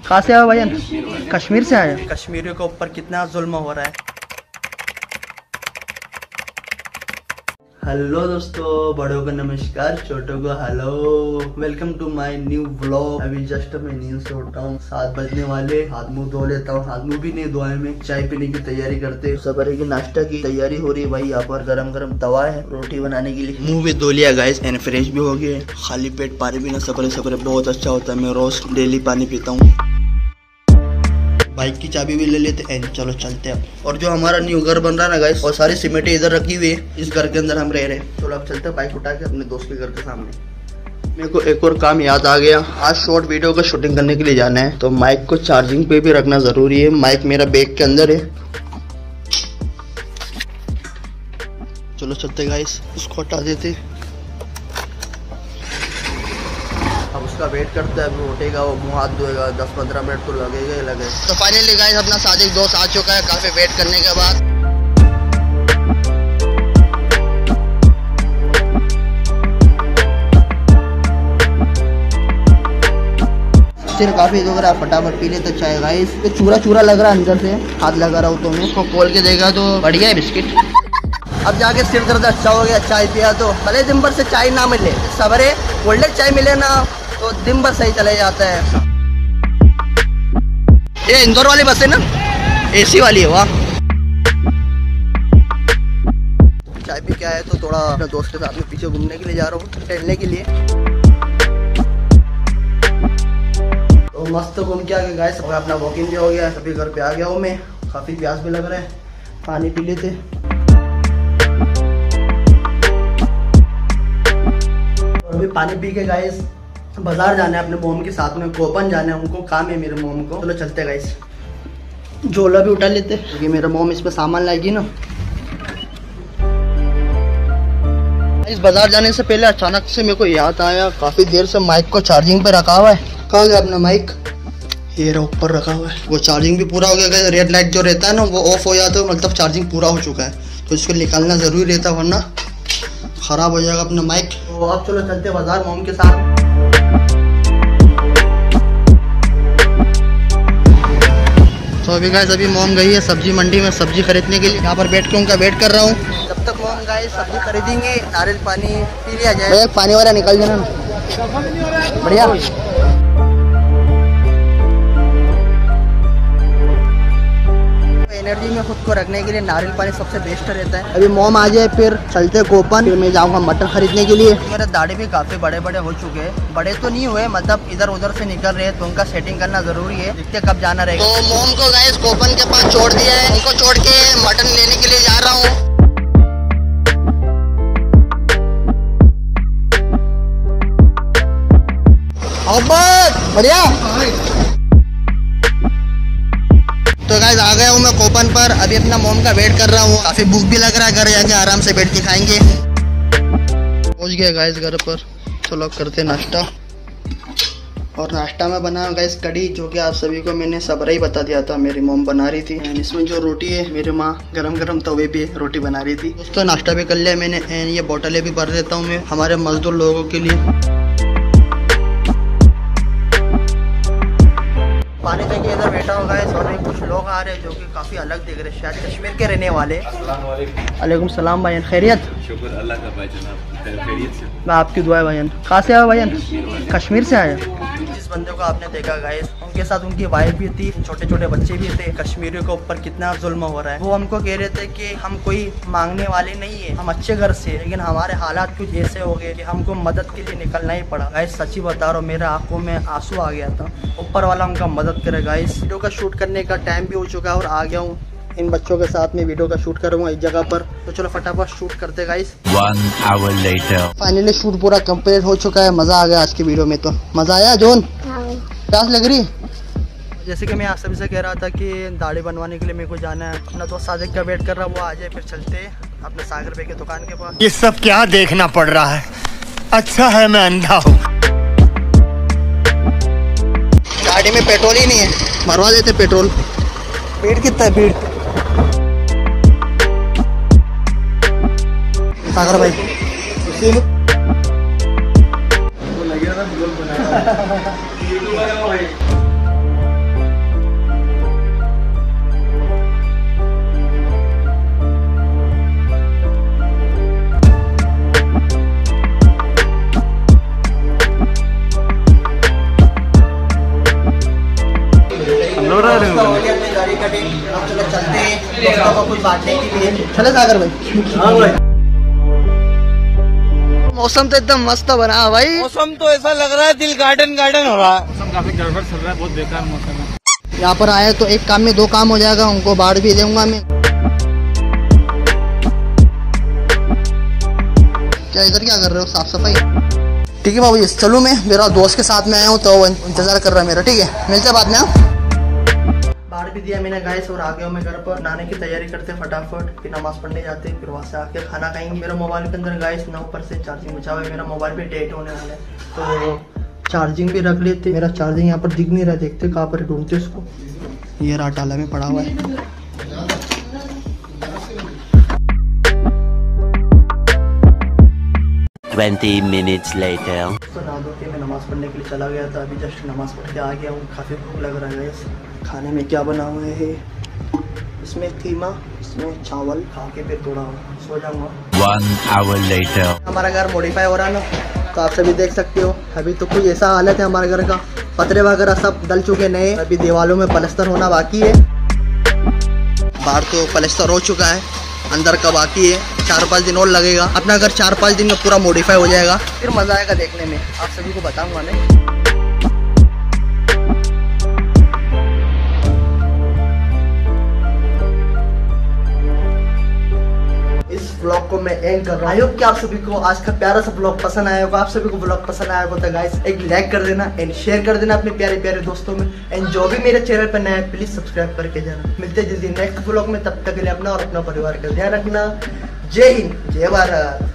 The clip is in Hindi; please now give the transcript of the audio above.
कहाँ से आया भैया? कश्मीर से आया। कश्मीरियों के ऊपर कितना जुल्म हो रहा है। हेलो दोस्तों, बड़ों को नमस्कार, छोटों को hello, welcome to my new vlog. अभी जस्ट मैं नींद से उठा हूँ, 7 बजने वाले। हाथ मुंह धो लेता हूँ, हाथ मुंह भी नहीं धोए में चाय पीने की तैयारी करते। सवेरे की नाश्ता की तैयारी हो रही है भाई। यहाँ पर गरम गरम तवा है रोटी बनाने के लिए। मुंह भी धो लिया गाइस एंड फ्रेश भी हो गए। खाली पेट पानी पीना सवेरे बहुत अच्छा होता है। मैं रोज डेली पानी पीता हूँ। बाइक की चाबी भी ले लेते हैं। चलो चलते हैं अब। और जो हमारा न्यू घर बन रहा है ना गाइस, और सारी सीमेंटें इधर रखी हुई है। इस घर के अंदर हम रह रहे हैं। चलो अब चलते हैं बाइक उठा के अपने दोस्त के घर के सामने। मेरे को एक और काम याद आ गया। आज शॉर्ट वीडियो का शूटिंग करने के लिए जाना है, तो माइक को चार्जिंग पे भी रखना जरूरी है। माइक मेरा बैग के अंदर है। चलो चलते गाइस, उसको हटा देते। अब उसका वेट करता है, वो उठेगा, वो मुंह हाथ धोएगा। 10-15 मिनट तो लगेगा ही लगेगा। तो फाइनली गाइस अपना सादिक दोस्त आ चुका है काफी वेट करने के बाद। सिर काफी दुख रहा है, फटाफट पी लेते चाय गाइस। तो चूरा चूरा लग रहा है अंदर से, हाथ लगा रहा हूँ तो मैं। उसको खोल के देगा तो बढ़िया है बिस्किट। अब जाके सिर दर्द अच्छा हो गया, चाय पिया तो। भले दिन भर से चाय ना मिले, सवेरे कोल्ड चाय मिले ना तो दिन भर सही चले जाता है। ये इंदौर वाली बस है ना, एसी वाली है। वाह, चाय पी के आया तो थोड़ा अपने दोस्त के साथ में पीछे घूमने के लिए जा रहा हूँ, टहलने के लिए। तो मस्त घूम के आ गए गाइस। अपना वॉकिंग भी हो गया। अभी घर पे आ गया हूँ मैं। काफी प्यास भी लग रहा है, पानी पी लेते। अभी पानी पी के गाइस बाजार जाना है अपने मोम के साथ में। कोपन जाना है, उनको काम है मेरे मोम को। चलो चलते गाइस। झोला भी उठा लेते क्योंकि मेरा मोम इसमें सामान लाएगी ना। इस बाजार जाने से पहले अचानक से मेरे को याद आया, काफी देर से माइक को चार्जिंग पे रखा हुआ है। कहाँ गया अपना माइक? ये रहा, ऊपर रखा हुआ है। वो चार्जिंग भी पूरा हो गया। रेड लाइट जो रहता है ना, वो ऑफ हो जाता है, मतलब चार्जिंग पूरा हो चुका है। तो इसको निकालना जरूरी रहता है, वरना खराब हो जाएगा अपना माइक। तो अब चलो चलते बाजार मोम के साथ। तो अभी गाइस अभी मोम गई है सब्जी मंडी में सब्जी खरीदने के लिए। यहाँ पर बैठ के उनका वेट कर रहा हूँ। जब तक मोम गाइस सब्जी खरीदेंगे, नारियल पानी पी लिया जाए। पानी वाला निकल जाना ना, बढ़िया। एनर्जी में खुद को रखने के लिए नारियल पानी सबसे बेस्ट रहता है। अभी मोम आ जाए फिर चलते कोपन। फिर मैं जाऊंगा मटन खरीदने के लिए। मेरे दाढ़ी भी काफी बड़े बड़े हो चुके हैं। बड़े तो नहीं हुए, मतलब इधर उधर से निकल रहे हैं, तो उनका सेटिंग करना जरूरी है। देखते कब जाना रहेगा। तो मोम को गाइस कोपन के पास छोड़ दिया है। उनको छोड़ के मटन लेने के लिए जा रहा हूँ। बढ़िया। तो गाइस आ गया हूँ मैं कोपन पर। अभी अपना मोम का वेट कर रहा हूँ। काफी भूख भी लग रहा है, घर जाके आराम से बैठ के खाएंगे। पहुँच गया गाइस घर पर। चलो करते नाश्ता। और नाश्ता में बना गाइस कड़ी, जो कि आप सभी को मैंने सबरा ही बता दिया था, मेरी मोम बना रही थी। एंड इसमें जो रोटी है, मेरी माँ गरम गरम तवे पे रोटी बना रही थी। दोस्तों नाश्ता भी कर लिया मैंने। एंड ये बोतलें भी भर देता हूँ मैं हमारे मजदूर लोगों के लिए। पानी तक इधर बैठा होगा है। और कुछ लोग आ रहे हैं जो कि काफ़ी अलग दिख रहे हैं, शायद कश्मीर के रहने वाले। वालेकुम सलाम भाईजान, खैरियत? शुक्र अल्लाह का भाईजान, खैरियत से। मैं आपकी दुआ है भाईजान। कहाँ से आया भाईजान? कश्मीर से आया। जिस बंदे को आपने देखा गाइस, उनके साथ उनकी वाइफ भी थी, छोटे छोटे बच्चे भी थे। कश्मीरियों के ऊपर कितना जुल्म हो रहा है। वो हमको कह रहे थे कि हम कोई मांगने वाले नहीं है, हम अच्छे घर से, लेकिन हमारे हालात कुछ ऐसे हो गए कि हमको मदद के लिए निकलना ही पड़ा। गाइस सच्ची बता रहा हूँ, मेरे आंखों में आंसू आ गया था। ऊपर वाला उनका मदद करे गाइस। वीडियो का शूट करने का टाइम भी हो चुका है और आ गया हूँ। इन बच्चों के साथ में वीडियो का शूट करूंगा इस जगह पर। तो चलो फटाफट शूट करते guys. 1 hour later finally shoot पूरा कंप्लीट हो चुका है। मजा आ गया आज की वीडियो में। तो मजा आया जोन? प्यास लग रही? जैसे कि मैं आप सभी से कह रहा था कि दाढ़ी बनवाने के लिए मेरे को जाना है। अपना दोस्त सादिक का वेट कर रहा है, वो आ जाए फिर चलते अपने सागर भाई की दुकान के पास। ये सब क्या देखना पड़ रहा है? अच्छा है मैं अंधा हूँ। गाड़ी में पेट्रोल ही नहीं है, भरवा देते पेट्रोल। भीड़ कितना है? भीड़ सागर भाई तो हो गया अपनी गाड़ी कटिंग। अब चलो चलते हैं दोस्तों को कुछ बांटने के लिए। चले सागर भाई। हाँ भाई, मौसम तो एकदम मस्त बना है भाई। मौसम तो ऐसा लग रहा है दिल गार्डन गार्डन हो रहा है। मौसम काफी गड़बड़ चल रहा है, बहुत बेकार मौसम है। यहाँ पर आए तो एक काम में दो काम हो जाएगा, उनको बांट भी दूंगा मैं। क्या इधर क्या कर रहे हो, साफ सफाई? ठीक है बाबू, चलूँ मैं, मेरा दोस्त के साथ में आया हूँ तो इंतजार कर रहा है मेरा। ठीक है, मिलते हैं बाद में। बाहर भी दिया मैंने गाइस और आ गया हूँ मैं घर पर। नहाने की तैयारी करते फटाफट, फिर नमाज पढ़ने जाते, फिर वहाँ से आके खाना खाएंगे। मेरा मोबाइल के अंदर गाइस 9% चार्जिंग बचा हुआ है। मेरा मोबाइल भी डेट होने वाला है तो चार्जिंग भी रख लेते। मेरा चार्जिंग यहाँ पर दिख नहीं रहा, देखते कहाँ पर ढूंढते उसको। ये रहा टाला में पड़ा हुआ है। 20 minutes later. तो नहा धो के मैं नमाज़ पढ़ने के लिए चला गया था। अभी जस्ट नमाज़ पढ़ के आ गया हूँ। काफ़ी भूख लग रहा है। खाने में क्या बना हुआ है? इसमें कीमा, इसमें चावल। खा के फिर थोड़ा सो जाऊँगा। 1 hour later. हमारा घर मॉडिफाई हो रहा है ना, तो आप सभी देख सकते हो। अभी तो कुछ ऐसा हालत है हमारे घर का, पतरे वगैरह सब डल चुके नए। अभी दीवारों में प्लास्टर होना बाकी है। बाहर तो प्लास्टर हो चुका है, अंदर का बाकी है। 4-5 दिन और लगेगा। अपना घर 4-5 दिन में पूरा मॉडिफाई हो जाएगा, फिर मज़ा आएगा देखने में। आप सभी को बताऊंगा मैं। इस ब्लॉग को मैं एंड कर रहा हूँ। आई होप कि आप सभी को आज का प्यारा सा ब्लॉग पसंद आया होगा। आप सभी को ब्लॉग पसंद आया होगा तो गाइस एक लाइक कर देना एंड शेयर कर देना अपने प्यारे प्यारे दोस्तों में। एंड जो भी मेरे चैनल पर नया है प्लीज सब्सक्राइब करके जाना। मिलते हैं जल्दी नेक्स्ट ब्लॉग में, तब तक के लिए अपना और अपना परिवार का ध्यान रखना। जय हिंद, जय भारत।